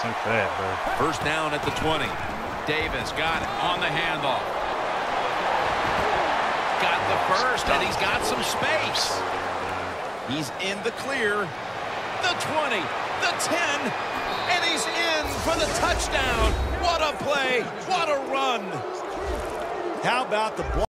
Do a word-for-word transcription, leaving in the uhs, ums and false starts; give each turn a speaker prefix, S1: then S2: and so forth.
S1: think that, but
S2: first down at the twenty. Davis got it on the handoff. Got the first, and he's got some space. He's in the clear. The twenty, the ten, and he's in for the touchdown. What a play. What a run.
S3: How about the block?